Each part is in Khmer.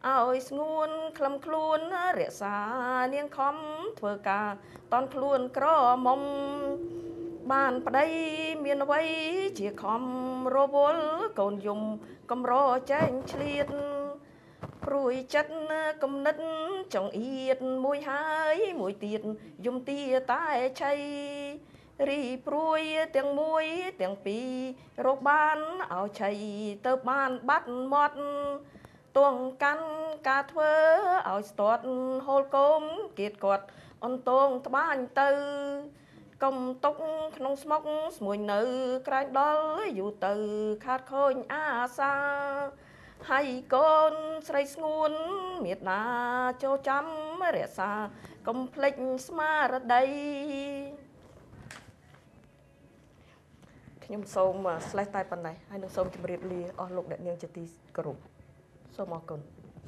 ឲ្យស្ងួនក្លឹមខ្លួនរក្សានាងខំធ្វើការតន់ខ្លួនក្រមុំបានប្តីមានអ្វីជាខំរវល់កូនយំកំរចែងឆ្លៀតព្រួយចិត្តគំនិតចង់អៀតមួយហើយមួយទៀតយំទាតែឆៃរីព្រួយទាំងមួយទាំងពីររកបានឲ្យឆៃទៅបានបាត់មាត់ទងកាន់ការធ្វើឲ្យស្ទាត់ហូលកុំគៀតគាត់អន្តងត្បាញទៅកុំຕົកក្នុងស្មុកស្មួយនៅក្រែងដល់យូរទៅខាតខូចអាសាហើយកូនស្រីស្ងួនមេត្តាចូលចាំរក្សាកុំភ្លេចស្មារតីខ្ញុំសូមស្លេះតែប៉ុណ្ណេះហើយនឹងសូមជម្រាបលាអស់លោកអ្នកនាងជាទីគោរពសូមអរគុណ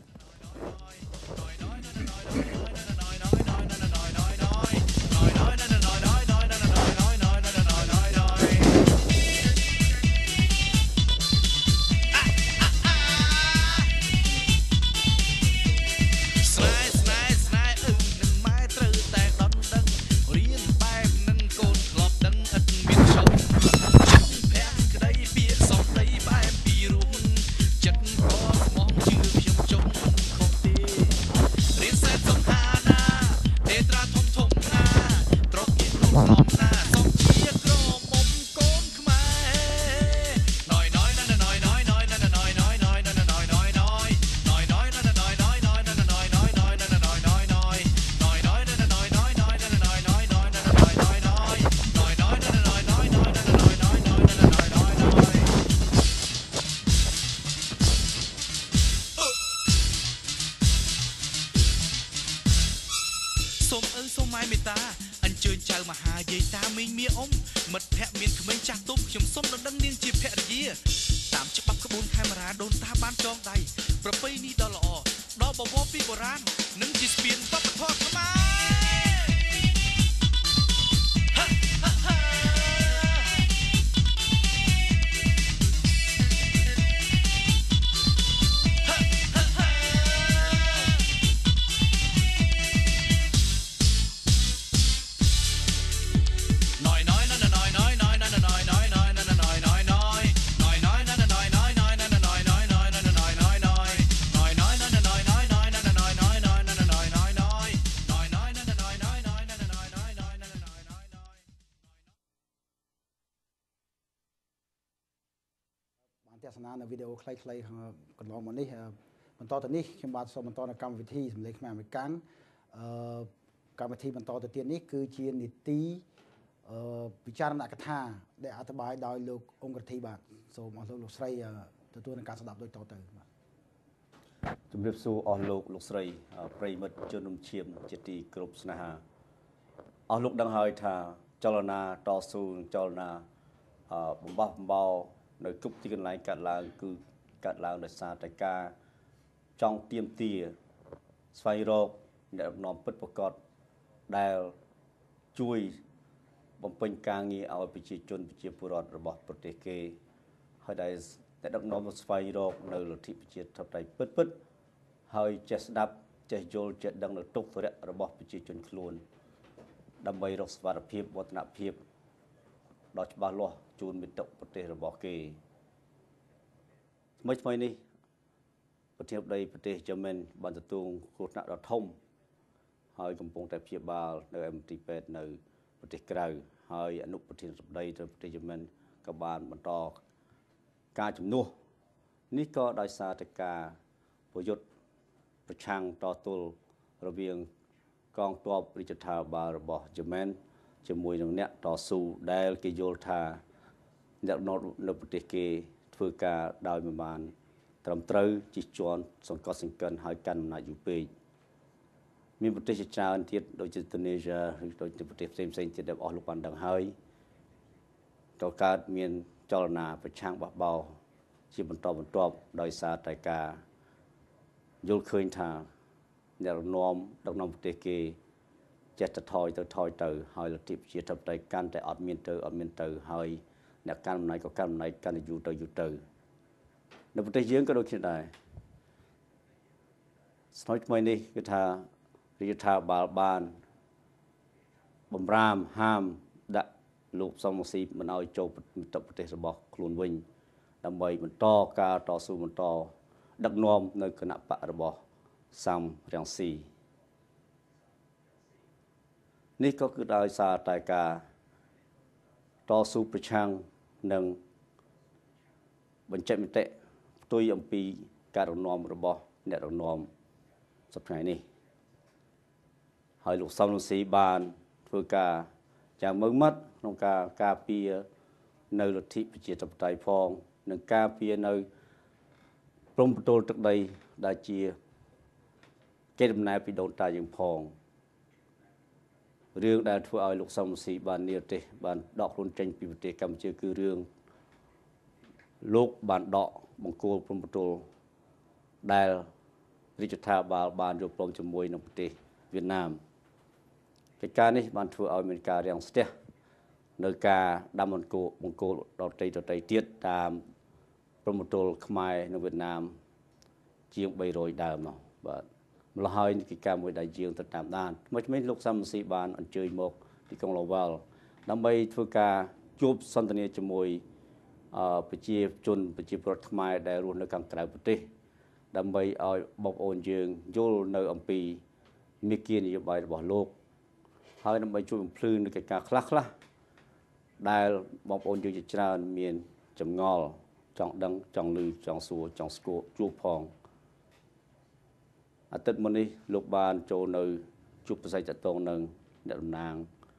សូមសូមម៉ែមេតាអញ្ជើញចៅមហាយាយតាមីងមាអ៊ំមិត្តភ័ក្តិមានក្មេងចាស់ទុំខ្ញុំសូមដណ្ដឹងនាងជាភរិយាតាមច្បាប់ក្បួនខេមរាដូនតាបានចងដៃប្រពៃណីដ៏ល្អដល់បវរពីបុរាណនិងជាស្ពានវប្បធម៌ខ្មែរទេសនានៅវីដេអូខ្លីៗកន្លងមកនេះបន្តទៅនេះខ្ញុំបាទសូមបន្តនៅកម្មវិធីសម្លេងខ្មែរអមេរិកាំងកម្មវិធីបន្តទៅទៀតនេះគឺជានីតិពិចារណកថាដែលអធិប្បាយដោយលោកអង្គរធីបាទសូមអរលោកស្រីទទួលនឹងការស្ដាប់ដូចតទៅបាទជំរាបសួរអស់លោកស្រីប្រិមិត្តជននំឈាមជាទីគោរពស្នេហាអស់លោកដឹងហើយថាចលនាតស៊ូចលនាបំបោះបំបោនៅគ្រប់ទីកន្លែងកាត់ឡើងគឺកាត់ឡើងដោយសារតែការចង់ទាមទារស្វែងរកអ្នកដឹកនាំពិតប្រាកដដែលជួយបំពេញការងារឲ្យប្រជាជនប្រជាពលរដ្ឋរបស់ប្រទេសគេហើយដែលអ្នកដឹកនាំស្វែងរកនៅលទ្ធិប្រជាធិបតេយ្យពិតហើយចេះស្ដាប់ចេះយល់ចេះដឹងនៅទុក្ខធុរៈរបស់ប្រជាជនខ្លួនដើម្បីរកសុវត្ថិភាពវឌ្ឍនភាពដ៏ច្បាស់លាស់ជូនមិត្តប្រទេសរបស់គេថ្មីនេះប្រធានាធិបតីប្រទេសយេម៉ែនបានទទួលគ្រោះថ្នាក់ដ៏ធំហើយកំពុងតែព្យាបាលនៅមន្ទីរពេទ្យនៅប្រទេសក្រៅហើយអនុប្រធានាធិបតីទៅប្រទេសយេម៉ែនក៏បានបន្តការជំនួសនេះក៏ដោយសារតែការប្រយុទ្ធប្រឆាំងតទល់រវាងកងទ័ពរាជរដ្ឋាភិបាលរបស់យេម៉ែនជាមួយនឹងអ្នកតស៊ូដែលគេយល់ថាអ្នកនៅប្រទេសគេធ្វើការដោយមិនបានត្រឹមត្រូវជិះជាន់សង្កត់សង្កិនហើយកាន់អំណាចយូរពេកមានប្រទេសជាច្រើនទៀតដូចជាឥណ្ឌូនេស៊ីឬដូចជាប្រទេសផ្សេងទៀតដែលអស់លោកបានដឹងហើយក៏កើតមានចលនាប្រឆាំងបះបោរជាបន្តបន្ទាប់ដោយសារតែការយល់ឃើញថាអ្នកដឹកនាំប្រទេសគេចេះតែថយទៅហើយលទ្ធិប្រជាធិបតេយ្យកាន់តែអត់មានទៅហើយអ្នកកាន់អំណាចក៏កាន់អំណាចកាន់តែយូរទៅនៅប្រទេសយើងក៏ដូចគ្នាដែរ នៅប្រទេសយើងមានចលនាប្រឆាំងបះបោរជាបន្តបន្ទាប់ដោយសារតែការយល់ឃើញថាអ្នកដឹកនាំប្រទេសគេចេះតែថយទៅហើយលទ្ធិប្រជាធិបតេយ្យកាន់តែអត់មានទៅស្នុយថ្មីនេះគឺថារាជរដ្ឋាភិបាលបានបំរាមហាមដាក់លោកសំរងស៊ីមិនឲ្យចូលប្រទេសរបស់ខ្លួនវិញដើម្បីបន្តការតស៊ូបន្តដឹកនាំនៅគណៈបករបស់សំរងស៊ីនេះក៏គឺដោយសារតែការតស៊ូប្រឆាំងនឹងបញ្ចេញមតិផ្ទុយអំពីការរំនាំរបស់អ្នករំនាំសប្តាហ៍នេះហើយលោកសំរងស៊ីបានធ្វើការយ៉ាងម៉ឺងម៉ាត់ក្នុងការការពារនៅលទ្ធិប្រជាធិបតេយ្យផងនិងការពារនៅព្រំប្រទល់ទឹកដីដែលជាគេដំណើរពីដូនតាយើងផងរឿងដែលធ្វើឲ្យលោកសំរងស៊ីបាននិរទេសបានដកខ្លួនចេញពីប្រទេសកម្ពុជាគឺរឿងលោកបានដកបង្គោលព្រំប្រទល់ដែលរាជរដ្ឋាភិបាលបានយល់ព្រមជាមួយនឹងប្រទេសវៀតណាមកិច្ចការនេះបានធ្វើឲ្យមានការរាំងស្ទះនៅការដាំបង្គោលដទៃទៀតតាមព្រំប្រទល់ខ្មែរនិងវៀតណាមជាង300ដើមនោះបាទម្ល៉េះហើយកិច្ចការមួយដែលយើងទៅតាមដានថ្មីលោកសំរងស៊ីបានអញ្ជើញមកទីក្រុងឡូវែលដើម្បីធ្វើការជួបសន្ទនាជាមួយប្រជាជនប្រជាពលរដ្ឋខ្មែរដែលរស់នៅខាងក្រៅប្រទេសដើម្បីឲ្យបងប្អូនយើងយល់នៅអំពីមាគ៌ានយោបាយរបស់លោកហើយដើម្បីជួយបំភ្លឺនៅកិច្ចការខ្លះដែលបងប្អូនយើងជាច្រើនមានចម្ងល់ចង់ដឹងចង់ឮចង់សួរចង់ស្គាល់ជួបផងអាទិត្យមុននេះលោកបានចូលនៅជួបប្រស័យតតងនឹងអ្នកតំណាង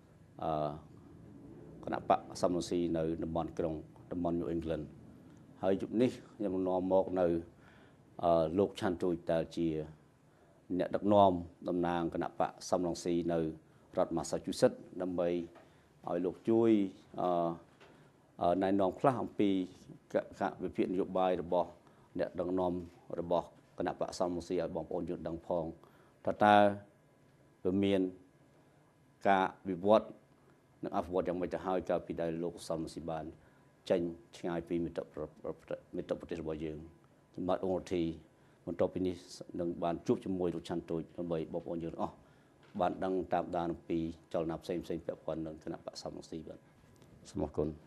គណៈបកសំរងស៊ីនៅតំបន់ក្រុងតំបន់ New England ហើយយប់នេះខ្ញុំនាំមកនៅលោកឆាន់ទូចដែលជាអ្នកដឹកនាំតំណាងគណៈបកសំរងស៊ីនៅរដ្ឋ Massachusetts ដើម្បីឲ្យលោកជួយណែនាំខ្លះអំពីវិភាគនយោបាយរបស់អ្នកដឹកនាំរបស់គណៈបកសំរងស៊ីឲ្យបងប្អូនយើងដឹងផងថាតើវាមានការវិវត្តនិងអភិវឌ្ឍយ៉ាងម៉េចទៅហើយកាលពីដែលលោកសំរងស៊ីបានចេញឆ្ងាយពីមិត្តប្រទេសរបស់យើងសម្បត្តិអង្គធីបន្ទាប់ពីនេះនឹងបានជួបជាមួយលោកឆាន់ទូចដើម្បីបងប្អូនយើងអស់បានដឹងតាមដានអំពីចលនាផ្សេងពាក់ព័ន្ធនឹងគណៈបកសំរងស៊ីបាទសូមអរគុណ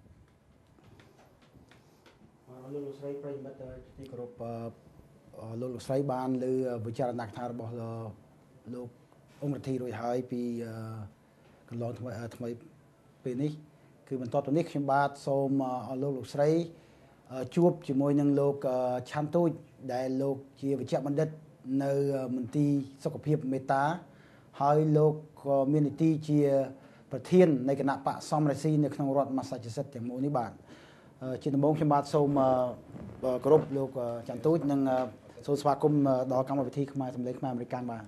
លោកស្រីប្រិយមិត្តទីគោរពលោកស្រីបានលើវិចារណកថារបស់លោកអង្គរដ្ឋីរួចហើយពីកន្លងថ្មីពេលនេះគឺបន្តទៅនេះខ្ញុំបាទសូមឲ្យលោកស្រីជួបជាមួយនឹងលោកឆាន់ទូចដែលលោកជាវិជ្ជបណ្ឌិតនៅមន្ទីរសុខភាពមេតាហើយលោកក៏មាននីតិជាប្រធាននៃគណៈបកសំរងស៊ីនៅក្នុងរដ្ឋ Massachusetts ទាំងមូលនេះបាទជាដំបូងខ្ញុំបាទសូមគោរពលោកឆាន់ទូចនិងសូមស្វាគមន៍ដល់កម្មវិធីខ្មែរសម្លេងខ្មែរអាមេរិកបាទ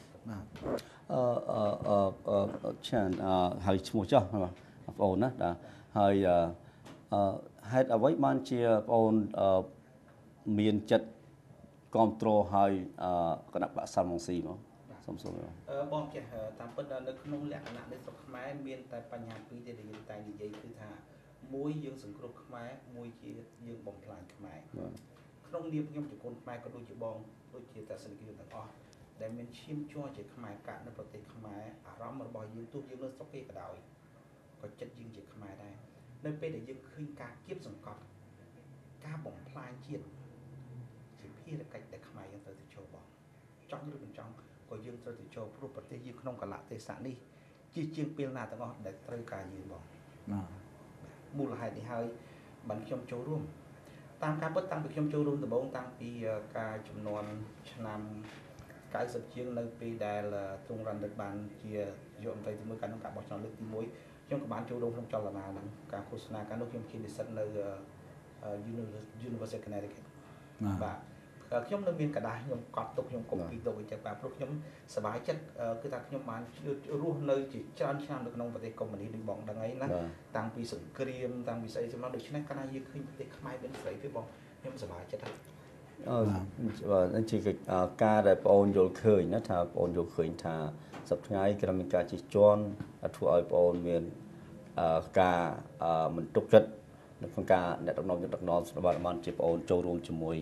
ឆានហើយឈ្មោះចុះបងប្អូនណាហើយហេតុអ្វីបានជាបងប្អូនមានចិត្តគ្រប់គ្រងហើយគណៈបកសំរងស៊ីមកសូមបងចេះតាមពិតនៅក្នុងលក្ខណៈនៃស្រុកខ្មែរមានតែបញ្ហាពីរទេដែលយើងតែនិយាយគឺថាមួយយើងសង្គ្រោះខ្មែរមួយជាយើងបំផ្លាញខ្មែរក្នុងនាមខ្ញុំជាកូនខ្មែរក៏ដូចជាបងដូចជាតាសិនគីទាំងអស់ដែលមានឈាមជ័រជាខ្មែរកាត់នៅប្រទេសខ្មែរអារម្មណ៍របស់យើងទោះយើងនៅស្រុកគេក៏ដោយក៏ចិត្តយើងជាខ្មែរដែរនៅពេលដែលយើងឃើញការគៀបសង្កត់ការបំផ្លាញជាតិជាភារកិច្ចដែលខ្មែរយើងត្រូវទៅចូលបងចង់ឬមិនចង់ក៏យើងត្រូវទៅចូលព្រោះប្រទេសយើងក្នុងកលៈទេសៈនេះជាងពេលណាទាំងអស់ដែលត្រូវការយើងបងមូលហេតុនេះហើយបានខ្ញុំចូលរួមតាមការពិតតាំងពីខ្ញុំចូលរួមដំបូងតាំងពីការចំនួនឆ្នាំ90ជាងនៅពេលដែលទ្រង់រ៉ាន់ឌិតបានជាយកអំពីជាមួយការនឹងការបោះឆ្នោតលើកទី1ខ្ញុំក៏បានចូលរួមក្នុងចលនាហ្នឹងការឃោសនាការនោះខ្ញុំជានិស្សិតនៅ University of Connecticut បាទខ្ញុំនៅមានកដាស់ខ្ញុំកត់ទុកខ្ញុំកុំពីទុកអីចឹងបាទព្រោះខ្ញុំសប្បាយចិត្តគឺថាខ្ញុំបានរស់នៅជាច្រើនឆ្នាំនៅក្នុងប្រទេសកុម្មុយនីសដូចបងដឹងហើយណាតាំងពីសង្គ្រាមតាំងពីស្អីសម្រាប់ដូច្នេះកាលណាយើងឃើញប្រទេសខ្មែរមានស្រីទេបងខ្ញុំសប្បាយចិត្តហើយបាទជាការដែលបងអូនយល់ឃើញណាថាបងអូនយល់ឃើញថាសប្តាហ៍ថ្ងៃក្រោយមានការជិះជាន់ធ្វើឲ្យបងអូនមានការមិនទុកចិត្តនៅក្នុងការអ្នកដឹកនាំសម្រាប់បានជាបងអូនចូលរួមជាមួយ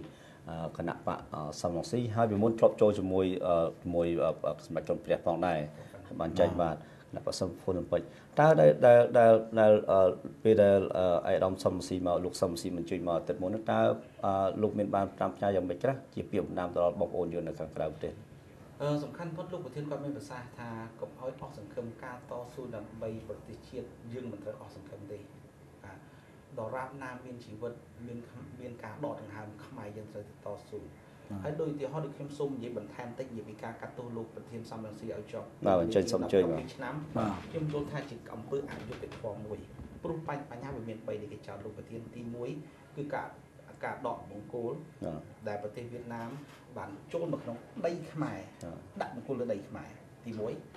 គណៈបកសំរងស៊ីហើយវាមុនធ្លាប់ចូលជាមួយសមាជិកព្រះផងដែរបានចែកបាទគណៈបកសំភុនពេជ្រតើដែលពេលដែលអាយដាមសំស៊ីមកលោកសំស៊ីបញ្ជូនមកទឹកមុនតើលោកមានបានតាមផ្ញើយ៉ាងម៉េចខ្លះជាពាក្យបណ្ដាំទៅដល់បងប្អូនយើងនៅខាងក្រៅប្រទេសសំខាន់ផុតលោកប្រធានគាត់មានប្រសាសន៍ថាកុំឲ្យអស់សង្ឃឹមការតស៊ូដើម្បីប្រទេសជាតិយើងមិនត្រូវអស់សង្ឃឹមទេដរាបណាមានជីវិតមានការដកដង្ហើមខ្មែរយើងត្រូវតស៊ូហើយដោយឧទាហរណ៍ដូចខ្ញុំសូមនិយាយបន្ថែមតិចនិយាយពីការកាត់ទោសលោកប្រធានសំរងស៊ីឲ្យចប់បាទបញ្ចេញសូមអញ្ជើញបាទឆ្នាំខ្ញុំយល់ថាជាអំពើអយុត្តិធម៌មួយព្រោះបញ្ហាវាមាន3ដែលគេចោទលោកប្រធានទី1គឺការដកបង្គោលដែលប្រទេសវៀតណាមបានចូលមកក្នុងដីខ្មែរដាក់បង្គោលលើដីខ្មែរទី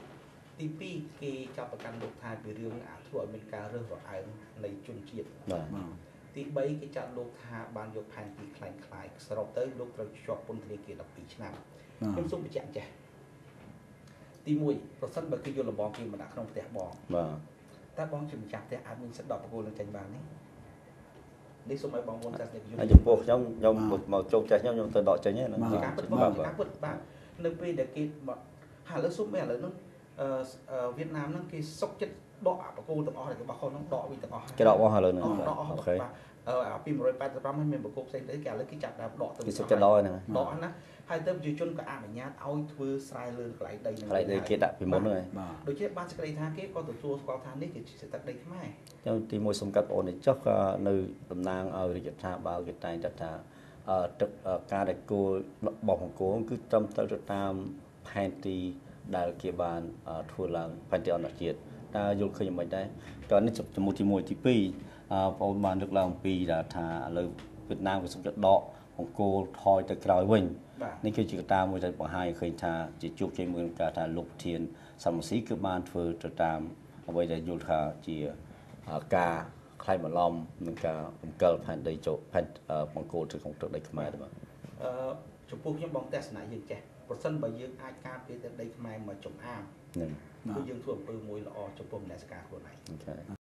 1ទី2គេចាប់ប្រកាន់លោកថាពីរឿងធ្វើឲ្យមានការរើសរអើងនៃជនជាតិទី3គេចាត់លោកថាបានយកផែនទីคล้ายសរុបទៅលោកត្រូវជាប់ពន្ធនាគារ12ឆ្នាំខ្ញុំសូមបញ្ជាក់ចេះទី1ប្រសិនបើគេយកលបងគេមកដាក់ក្នុងផ្ទះបងតើបងជាម្ចាស់ផ្ទះអាចមានសិទ្ធិដកបង្គោលនឹងចេញបានទេនេះសូមឲ្យបងប្អូនសាស្ត្រនិកហើយចំពោះខ្ញុំមកចូលផ្ទះខ្ញុំទៅដកចេញហ្នឹងការពិតបាទនៅពេលដែលគេមកហើយឥឡូវសុំឥឡូវនោះវៀតណាមហ្នឹងគេសុកចិត្តដកបង្គោលទាំងអស់ដែលរបស់ខ្លួនហ្នឹងដកវិញទាំងអស់គេដកអស់ឥឡូវហ្នឹងដកអស់បាទពី185ហើយមានបង្គោលផ្សេងទៅគេឥឡូវគេចាប់ដើមដកទៅគេសុកចិត្តដកហ្នឹងដកណាហើយទៅប្រជាជនក៏អនុញ្ញាតឲ្យធ្វើស្រែលើកន្លែងដីហ្នឹងកន្លែងដីគេដាក់ពីមុនហ្នឹងហើយដូចជាបានសេចក្តីថាគេក៏ទទួលស្គាល់ថានេះគឺជាទឹកដីខ្មែរចឹងទី1សំកាត់បងអូននេះចុះក៏នៅតំណាងឲ្យរាជរដ្ឋាភិបាលគេតែងថាទឹកការដែលគោលបោះបង្គោលគឺត្រឹមត្រូវទៅតាមផែនទីដែលគេបានធ្វើឡើងផែនទីអន្តរជាតិតើយល់ឃើញយ៉ាងម៉េចដែរក៏នេះចំណុចទី1ទី2បងអូនបានលើកឡើងអំពីថាឥឡូវវៀតណាមក៏សុខចិត្តដកបង្គោលថយទៅក្រោយវិញនេះគឺជាកត្តាមួយដែលបង្ហាញឃើញថាជាជោគជ័យមួយក្នុងការថាលោកប្រធានសំរងស៊ីគឺបានធ្វើទៅតាមអ្វីដែលយល់ថាជាការខ្លាយបន្លំនឹងការរំកិលផែនដីចូលផែនបង្គោលទៅក្នុងទឹកដីខ្មែរទេបាទចំពោះខ្ញុំបងទស្សនៈយើងចេះប្រសិនបើយើងអាចការពារទឹកដីខ្មែរមកចំអាមគឺយើងធ្វើអំពើមួយល្អចំពោះមនសិការខ្លួនឯង